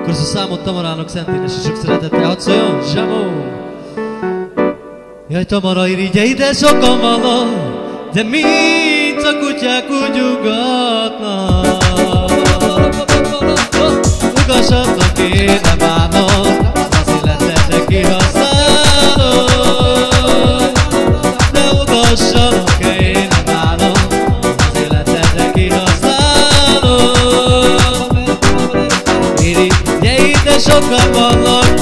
Akkor számot Tamarának Szent Énes és sok szeretettel hadd szóljon, Zsamó! Jaj, Tamara irigyei, de sokan vannak, de mint a kutyák úgy ugatnak. Ugassatok, én nem bánok, az életetek kihasználok. De ugassanak, én nem bánok, az életetek kihasználok. Irigyei, de sokan vannak,